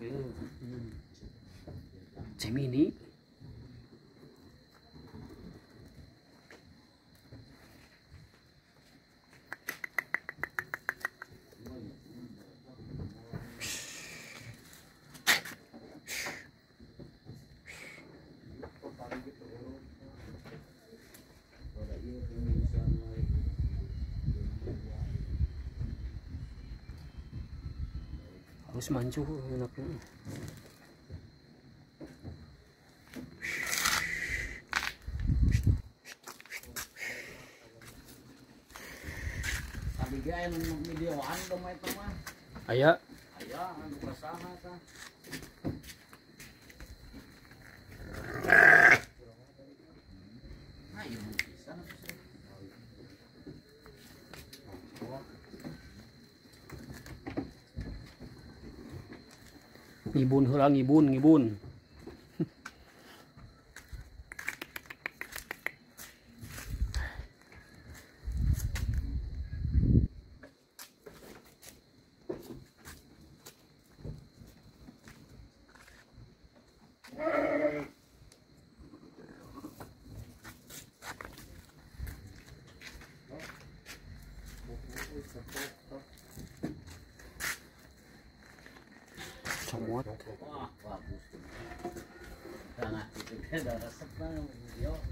Gemini. Harus mancu enaknya. Bigayan videoan dong itu mah. Aya. Aya anu bersama ta. Nah, ibu bisa. Ngibun heula ngibun. Comot. Wah, bagus. Karena itu ada resep video.